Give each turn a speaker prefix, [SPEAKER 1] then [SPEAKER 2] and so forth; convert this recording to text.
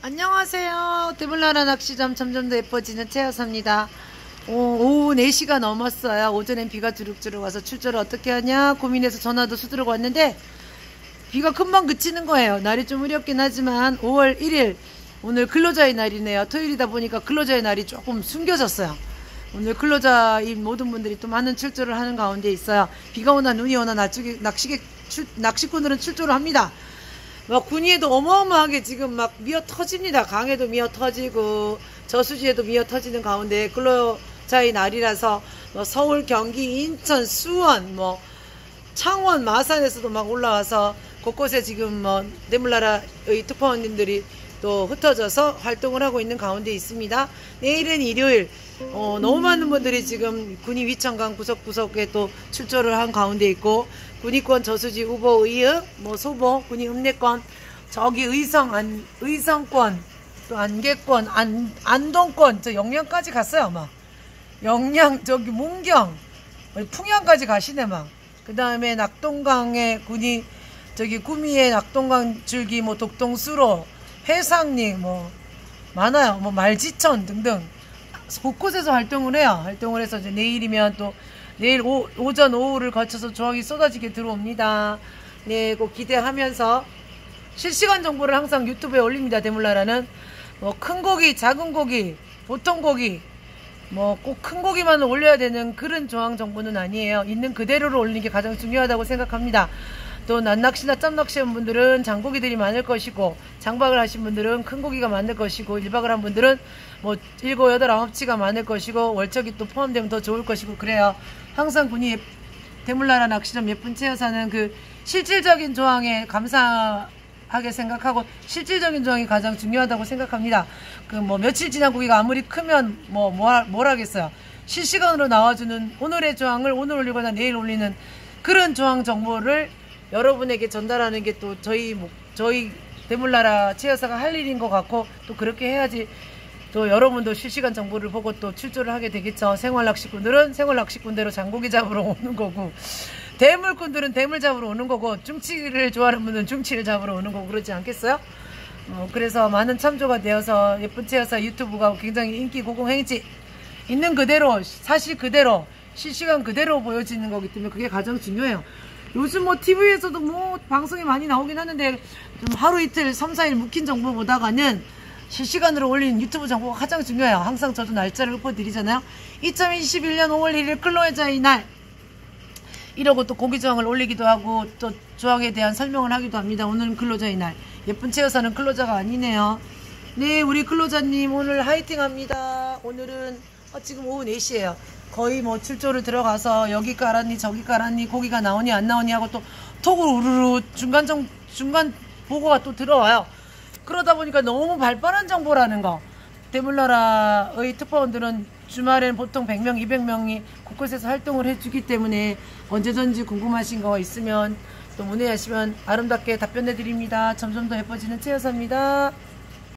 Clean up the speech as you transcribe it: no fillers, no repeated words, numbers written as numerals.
[SPEAKER 1] 안녕하세요. 드물나라 낚시점 점점 더 예뻐지는 최여사입니다. 오후 4시가 넘었어요. 오전엔 비가 주룩주룩 와서 출조를 어떻게 하냐 고민해서 전화도 수두르고 왔는데 비가 금방 그치는 거예요. 날이 좀 흐렸긴 하지만 5월 1일 오늘 근로자의 날이네요. 토요일이다 보니까 근로자의 날이 조금 숨겨졌어요. 오늘 근로자인 모든 분들이 또 많은 출조를 하는 가운데 있어요. 비가 오나 눈이 오나 낚시꾼들은 출조를 합니다. 막 군위에도 어마어마하게 지금 막 미어 터집니다. 강에도 미어 터지고 저수지에도 미어 터지는 가운데 근로자의 날이라서 뭐 서울, 경기, 인천, 수원, 뭐 창원, 마산에서도 막 올라와서 곳곳에 지금 뭐 대물나라의 특파원님들이 또 흩어져서 활동을 하고 있는 가운데 있습니다. 내일은 일요일 너무 많은 분들이 지금 군위 위천강 구석구석에 또 출조를 한 가운데 있고 군위권 저수지 우보 의읍 뭐 소보 군위 읍내권 저기 의성권 또 안개권 안동권 저 영양까지 갔어요. 아마 영양 저기 문경 풍양까지 가시네 막. 그 다음에 낙동강에 군위 저기 구미에 낙동강 줄기 뭐 독동수로 해상리 뭐 많아요. 뭐 말지천 등등 곳곳에서 활동을 해요. 활동을 해서 이제 내일이면 또 내일 오전 오후를 거쳐서 조항이 쏟아지게 들어옵니다. 네, 꼭 기대하면서 실시간 정보를 항상 유튜브에 올립니다. 대물나라는 뭐 큰 고기, 작은 고기, 보통 고기 뭐 꼭 큰 고기만 올려야 되는 그런 조항 정보는 아니에요. 있는 그대로를 올리는 게 가장 중요하다고 생각합니다. 또 낱낚시나 짬낚시 한 분들은 장고기들이 많을 것이고 장박을 하신 분들은 큰 고기가 많을 것이고 1박을 한 분들은 뭐 7, 8, 9치가 많을 것이고 월척이 또 포함되면 더 좋을 것이고 그래요. 항상 군이 대물나라 낚시점 예쁜 채여사는 그 실질적인 조항에 감사하게 생각하고 실질적인 조항이 가장 중요하다고 생각합니다. 그 뭐 며칠 지난 고기가 아무리 크면 뭘 하겠어요. 실시간으로 나와주는 오늘의 조항을 오늘 올리거나 내일 올리는 그런 조항 정보를 여러분에게 전달하는 게 또 저희 대물나라 채여사가 할 일인 것 같고 또 그렇게 해야지 또 여러분도 실시간 정보를 보고 또 출조를 하게 되겠죠. 생활낚시꾼들은 생활낚시꾼대로 장고기 잡으러 오는 거고 대물꾼들은 대물 잡으러 오는 거고 중치를 좋아하는 분들은 중치를 잡으러 오는 거고 그러지 않겠어요? 그래서 많은 참조가 되어서 예쁜 채여사 유튜브가 굉장히 인기 고공행지 있는 그대로 사실 그대로 실시간 그대로 보여지는 거기 때문에 그게 가장 중요해요. 요즘 뭐 TV에서도 뭐 방송이 많이 나오긴 하는데 좀 하루 이틀 3, 4일 묵힌 정보 보다가는 실시간으로 올리는 유튜브 정보가 가장 중요해요. 항상 저도 날짜를 읊어드리잖아요. 2021년 5월 1일 근로자의 날 이러고 또 고기조항을 올리기도 하고 또 조항에 대한 설명을 하기도 합니다. 오늘은 근로자의 날. 예쁜 채여사는 근로자가 아니네요. 네, 우리 근로자님 오늘 화이팅 합니다. 오늘은 지금 오후 4시에요. 거의 뭐 출조를 들어가서 여기 깔았니 저기 깔았니 고기가 나오니 안 나오니 하고 또 톡으로 우르르 중간 보고가 또 들어와요. 그러다 보니까 너무 발빠른 정보라는 거. 대물나라의 특파원들은 주말엔 보통 100명, 200명이 곳곳에서 활동을 해주기 때문에 언제든지 궁금하신 거 있으면 또 문의하시면 아름답게 답변해 드립니다. 점점 더 예뻐지는 채여사입니다.